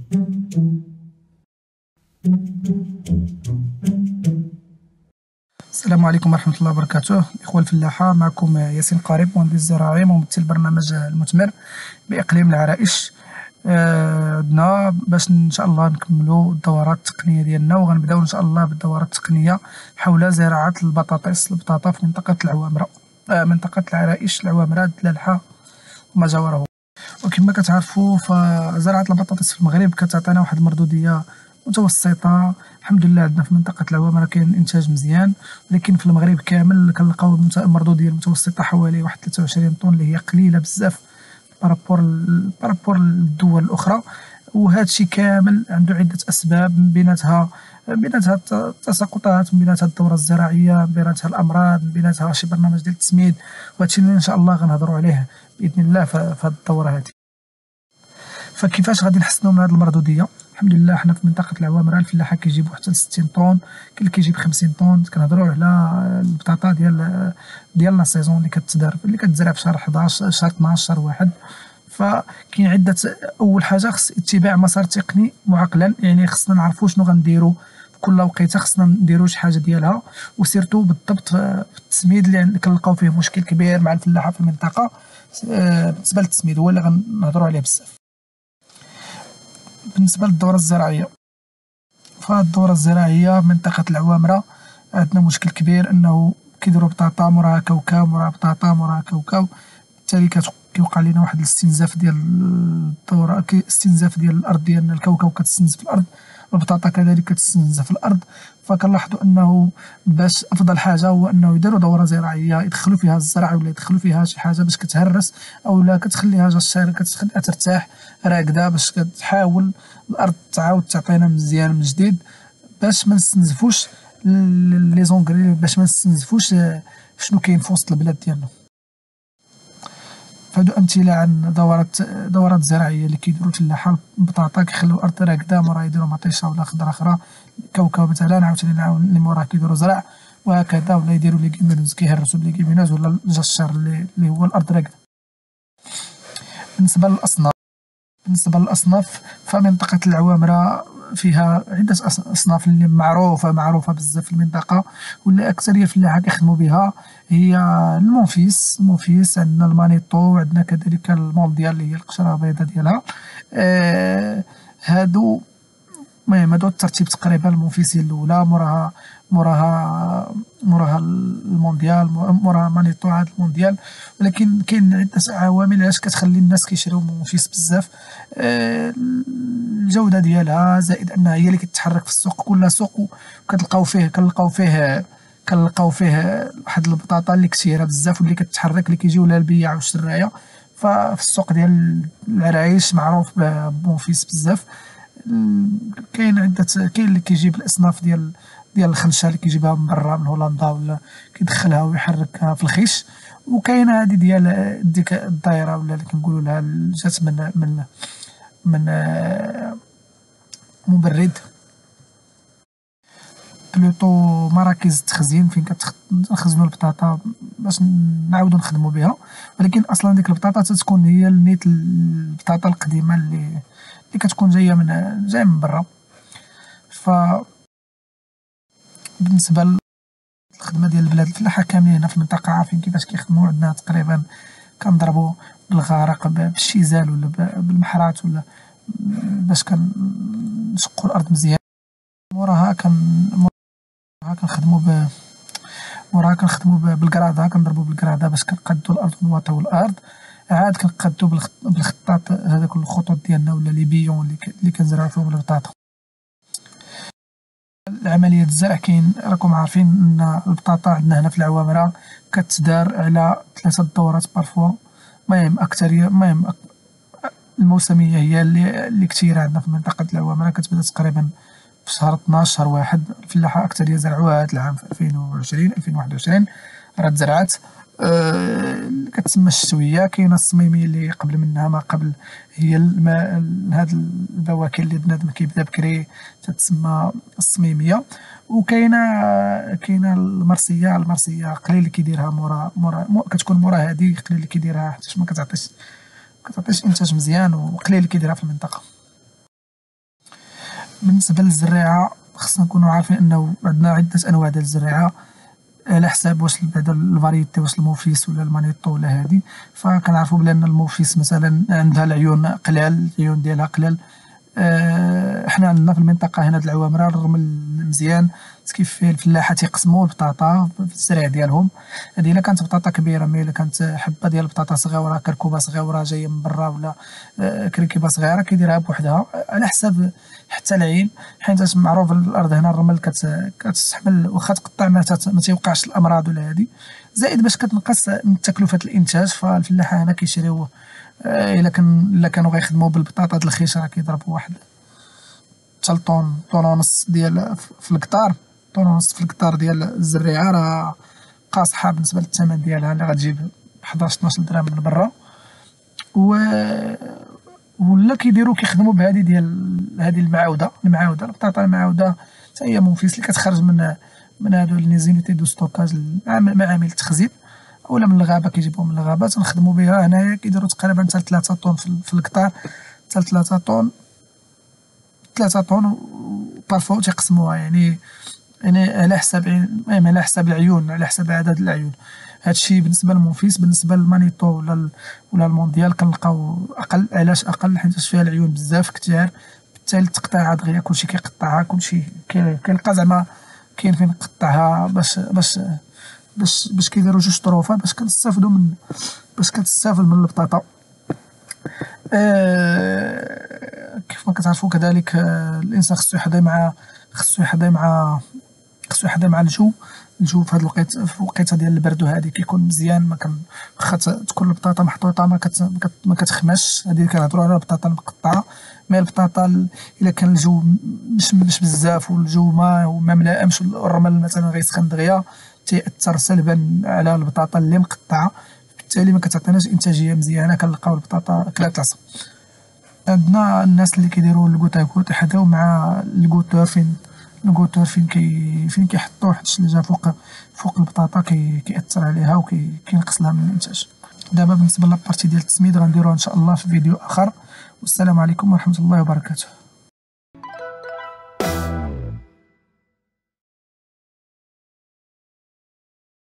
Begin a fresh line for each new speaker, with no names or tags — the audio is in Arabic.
السلام عليكم ورحمة الله وبركاته. إخوة الفلاحة، معكم ياسين قريب، مهندس زراعي ممثل برنامج المثمر بإقليم العرائش. عدنا باش إن شاء الله نكملوا الدورات التقنية ديالنا، وغنبداو إن شاء الله بالدورات التقنية حول زراعة البطاطا في منطقة العوامرة، منطقة العرائش، العوامرة، الدلالحة وما جاوره. وكما كتعرفوا فزراعة البطاطس في المغرب كتعطينا واحد المردودية متوسطة. الحمد لله عندنا في منطقة العوامرة كاين إنتاج مزيان، ولكن في المغرب كامل كنلقاو المردودية المتوسطة حوالي واحد 23 طن، اللي هي قليلة بزاف بارابور للدول الأخرى. وهذا الشيء كامل عنده عدة أسباب، من بيناتها التساقطات، من بيناتها الدورة الزراعية، من بيناتها الأمراض، من بيناتها شي برنامج ديال التسميد. وهذا الشيء اللي إن شاء الله غنهضروا عليه بإذن الله في هذه الدورة هذه. فكيفاش غادي نحسنوا من هذه المردودية؟ الحمد لله حنا في منطقة العوامرة الفلاحة كيجيبوا حتى ل 60 طن، كاين اللي كيجيب 50 طن. كنهضروا على البطاطا ديال لا سيزون اللي كتزرع في شهر 11، شهر 12، شهر واحد. فكاين عدة. أول حاجة خص اتباع مسار تقني معقلا، يعني خصنا نعرفوا شنو غنديروا في كل وقيته، خصنا نديروا شي حاجة ديالها، وسيرتو بالضبط في التسميد اللي كنلقاو فيه مشكل كبير مع الفلاحة في المنطقة. بالنسبة للتسميد هو اللي غنهضروا عليه بزاف. بالنسبة للدورة الزراعية، فالدورة الزراعية منطقة العوامرة عندنا مشكل كبير، أنه كيديروا بطاطا موراها كوكاو، موراها بطاطا، موراها كوكاو. بالتالي كيوقع لينا واحد الاستنزاف ديال الدورة، استنزاف ديال الأرض ديالنا. الكوكاو كتستنزف في الأرض، والبطاطا كذلك كتستنزف في الأرض. فكنلاحظوا أنه باش أفضل حاجة هو أنه يديروا دورة زراعية يدخلوا فيها الزرع، ولا يدخلوا فيها شي حاجة باش كتهرس، أو لا كتخليها جشارة، كتخليها ترتاح راكدة، باش كتحاول الأرض تعاود تعطينا مزيان من جديد، باش ما نستنزفوش لي زونغري، باش ما نستنزفوش شنو كاين في وسط البلاد ديالنا. فهادو أمثلة عن دورات زراعية اللي كيديرو الفلاحة. البطاطا كيخليو الأرض راكدة، موراها يديرو مطيشة ولا خضرة أخرى، كوكاو مثلا عاوتاني اللي موراها كيديرو زرع، وهكذا. ولا يديرو ليغيمونوز، كيهرسو بليغيمونوز ولا الجشار اللي هو الأرض راكدة. بالنسبة للأصناف، فمنطقة العوامرة فيها عدة أصناف اللي معروفة بزاف في المنطقة، واللي أكثرية الفلاحة كيخدموا بها. هي المونفيس، عندنا المانيطو، وعندنا كذلك المونديال اللي هي القشرة البيضاء ديالها. هادو المهم هادو الترتيب تقريبا. المونفيس هي الأولى، موراها المونديال، موراها مانيطو، عاد المونديال. ولكن كاين عدة عوامل علاش كتخلي الناس كيشريو مونفيس بزاف. الجودة ديالها، زائد أنها هي اللي كتحرك في السوق، كل سوق كنلقاو فيه واحد البطاطا اللي كثيرة بزاف، واللي كتحرك، اللي كيجيو لها البياع والشراية. ففي السوق ديال العرايش معروف بمونفيس بزاف. كاين اللي كيجيب الأصناف ديال الخنشة، اللي كيجيبها من برا، من هولندا، ولا كيدخلها ويحركها في الخيش. وكاينه هادي ديال ديك الدايرة، ولا اللي كنقولوا لها جات من مبرد، بلوطو مراكز التخزين فين كنخزنوا البطاطا باش نعاودو نخدموا بها. ولكن اصلا ديك البطاطا تتكون هي نيت البطاطا القديمه اللي كتكون جايه من برا. ف بالنسبه للخدمه ديال البلاد، الفلاحه كاملين هنا في المنطقه عارفين كيفاش كيخدموا. عندنا تقريبا كنضربوا بالغارق، بالشيزال، ولا بالمحرات، ولا باش كنشقوا الارض مزيان. موراها كنخدموا بالكراده، كنضربوا بالكراده باش كنقادوا الارض ونواطيو الارض. عاد كنقادوا بالخطاط، هذاك الخطوط ديالنا، ولا لي بيون اللي كنزرعوا فيهم البطاطا. العملية الزرع كاين، راكم عارفين ان البطاطا عندنا هنا في العوامرة كتدار على 3 دورات بارفوا. الموسمية هي اللي كثيرة عندنا في منطقة العوامرة، كتبدا تقريبا في شهر 12، شهر واحد. الفلاحة أكثرية زرعوها هاد العام في 2021 راه تزرعات. كتسمى الشتوية. كاينة الصميمية اللي قبل منها، ما قبل، هي هاد البواكر اللي بنادم كيبدا بكري تتسمى الصميمية. وكاينة المرسية قليل اللي كيديرها كتكون مورا هادي، قليل اللي كيديرها حيتاش ما كتعطيش إنتاج مزيان، وقليل اللي كيديرها في المنطقة. بالنسبة للزريعة خصنا نكونو عارفين أنه عندنا عدة أنواع ديال الزريعة، على حساب واش بعدا الفاريتي واش الموفيس ولا المانيطو ولا هادي. فكنعرفو بلي أن الموفيس مثلا عندها العيون قلال، العيون ديالها قلال. حنا عندنا في المنطقة هنا د العوامرة الرمل مزيان، كيف فيه الفلاحة تيقسمو البطاطا في الزرع ديالهم. هادي إلا كانت بطاطا كبيرة، مي إلا كانت حبة ديال البطاطا صغيورة، كركوبة صغيورة جاية من برا ولا كركيبة صغيرة، كيديرها بوحدها على حساب حتى العين. حيتاش معروف الأرض هنا الرمل كتستحمل واخا تقطع ما تيوقعش الأمراض ولا هادي. زائد باش كتنقص من تكلفة الإنتاج، فالفلاحة هنا كيشريو إلا كانوا غيخدمو بالبطاطا د الخيش راه كيضربو واحد حتى لطون، طون ونص ديال في الكتار. طون ونص في الكتار ديال الزريعة راه قاصحة بالنسبة للثمن ديالها اللي غتجيب 11 12 درهم من برا. ولا كيخدمو بهادي ديال هادي المعاودة البطاطا المعاودة حتى هي منفيس اللي كتخرج من هادو ليزونيتي دو ستوكاج، معامل التخزين، اولا من الغابة كيجيبوها من الغابة تنخدمو بها هنايا. كيديرو تقريبا حتى 3 طون في الكتار، حتى 3 طون 3 طون، وبارفو تيقسموها يعني على حساب المهم على حساب العيون، على حساب عدد العيون. هادشي بالنسبة للمنفيس. بالنسبة للمانيطو ولا المونديال كنلقاو أقل. علاش أقل؟ حيتاش فيها العيون بزاف كتار، بالتالي التقطيعها دغيا كلشي كيقطعها، كلشي كيلقى زعما كاين فين نقطعها باش كيديرو جوج طروفات باش كتستافد من البطاطا. كيف ما كتعرفوا كذلك الانسان خصو يحظى مع الجو في هاد الوقيته، في الوقيته ديال البرد وهادي كيكون مزيان. ما كان واخا تكون البطاطا محطوطه ما كتخماش. هادي كنهضروا على البطاطا المقطعه. مي البطاطا الا كان الجو مش بزاف والجو ما ملائمش والرمل مثلا غيسخن دغيا، تيأثر سلبا على البطاطا اللي مقطعه، بالتالي ما كتعطيناش انتاجيه مزيانه. كنلقاو البطاطا كلات العصا. عندنا الناس اللي كيديروا الكوت يحداو مع الكوتور، فين كيحطوه، حيت اللي جا فوق البطاطا كيأثر عليها وكينقص لها من الانتاج. دابا بالنسبه لابارتي ديال التسميد غنديروها ان شاء الله في فيديو اخر، والسلام عليكم ورحمه الله وبركاته.